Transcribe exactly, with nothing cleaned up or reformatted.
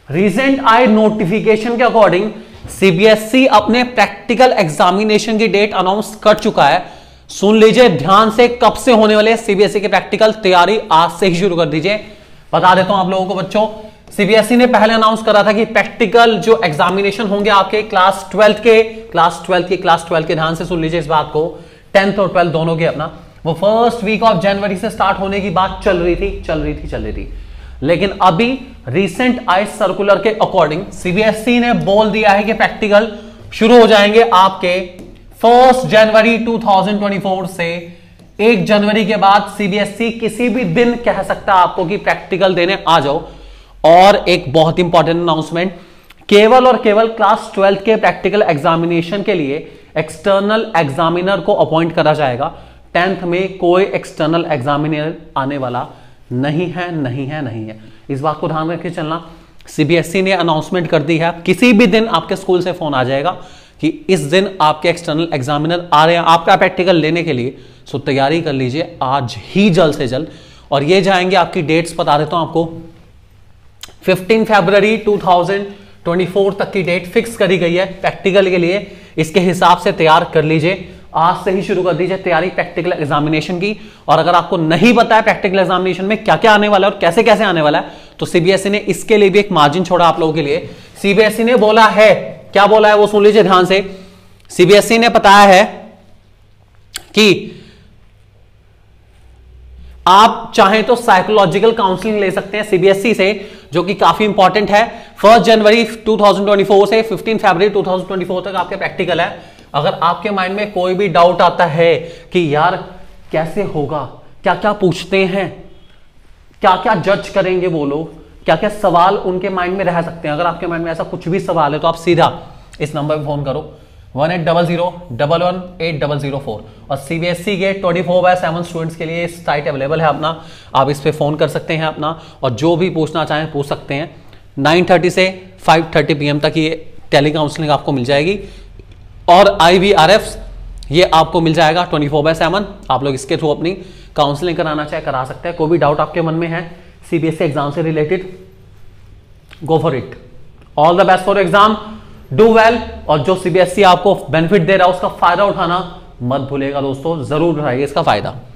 Recent आए notification के according CBSE अपने प्रैक्टिकल एग्जामिनेशन की डेट अनाउंस कर चुका है। सुन लीजिए ध्यान से, कब से होने वाले सीबीएसई के प्रैक्टिकल, तैयारी आज से ही शुरू कर दीजिए। बता देता हूं आप लोगों को बच्चों, सीबीएसई ने पहले अनाउंस करा था कि प्रैक्टिकल जो एग्जामिनेशन होंगे आपके क्लास ट्वेल्थ के क्लास ट्वेल्थ के क्लास ट्वेल्थ के ध्यान से सुन लीजिए इस बात को, टेंथ और ट्वेल्थ दोनों के अपना, वो फर्स्ट वीक ऑफ जनवरी से स्टार्ट होने की बात चल रही थी चल रही थी चल रही थी लेकिन अभी रिसेंट आए सर्कुलर के अकॉर्डिंग सीबीएसई ने बोल दिया है कि प्रैक्टिकल शुरू हो जाएंगे आपके फर्स्ट जनवरी दो हज़ार चौबीस से। एक जनवरी के बाद सीबीएसई किसी भी दिन कह सकता है आपको कि प्रैक्टिकल देने आ जाओ। और एक बहुत इंपॉर्टेंट अनाउंसमेंट, केवल और केवल क्लास ट्वेल्थ के प्रैक्टिकल एग्जामिनेशन के लिए एक्सटर्नल एग्जामिनर को अपॉइंट करा जाएगा। टेंथ में कोई एक्सटर्नल एग्जामिनर आने वाला नहीं है नहीं है नहीं है इस बात को ध्यान रख के चलना। सीबीएसई ने अनाउंसमेंट कर दी है, किसी भी दिन आपके स्कूल से फोन आ जाएगा कि इस दिन आपके एक्सटर्नल एग्जामिनर आ रहे हैं आपका प्रैक्टिकल लेने के लिए। सो तैयारी कर लीजिए आज ही जल्द से जल्द। और ये जाएंगे आपकी डेट्स बता देता हूं आपको, पंद्रह फरवरी दो हज़ार चौबीस तक की डेट फिक्स करी गई है प्रैक्टिकल के लिए। इसके हिसाब से तैयार कर लीजिए, आज से ही शुरू कर दीजिए तैयारी प्रैक्टिकल एग्जामिनेशन की। और अगर आपको नहीं पता है प्रैक्टिकल एग्जामिनेशन में क्या क्या आने वाला है और कैसे कैसे आने वाला है, तो सीबीएसई ने इसके लिए भी एक मार्जिन छोड़ा आप लोगों के लिए। सीबीएसई ने बोला है, क्या बोला है वो सुन लीजिए ध्यान से। सीबीएसई ने बताया है कि आप चाहें तो साइकोलॉजिकल काउंसलिंग ले सकते हैं सीबीएसई से, जो कि काफी इंपॉर्टेंट है। फर्स्ट जनवरी दो हज़ार चौबीस से पंद्रह फरवरी दो हज़ार चौबीस तक आपके प्रैक्टिकल है। अगर आपके माइंड में कोई भी डाउट आता है कि यार कैसे होगा, क्या क्या पूछते हैं, क्या क्या जज करेंगे वो लोग, क्या क्या सवाल उनके माइंड में रह सकते हैं, अगर आपके माइंड में ऐसा कुछ भी सवाल है तो आप सीधा इस नंबर पे फोन करो one eight double zero double one eight double zero four. और सीबीएसई के twenty four by seven students के लिए साइट अवेलेबल है अपना, आप इस पे फोन कर सकते हैं अपना, और जो भी पूछना चाहें पूछ सकते हैं। नाइन थर्टी से फाइव थर्टी पी एम तक ये टेली काउंसलिंग आपको मिल जाएगी। और आई वी आर एफ ये आपको मिल जाएगा ट्वेंटी फोर बाय सेवन। आप लोग इसके थ्रू अपनी काउंसलिंग कराना चाहे करा सकते हैं। कोई भी डाउट आपके मन में है सीबीएसई एग्जाम से related, go for it. All the best for exam, do well. और जो सीबीएसई आपको बेनिफिट दे रहा है उसका फायदा उठाना मत भूलिएगा दोस्तों, जरूर उठाइए इसका फायदा।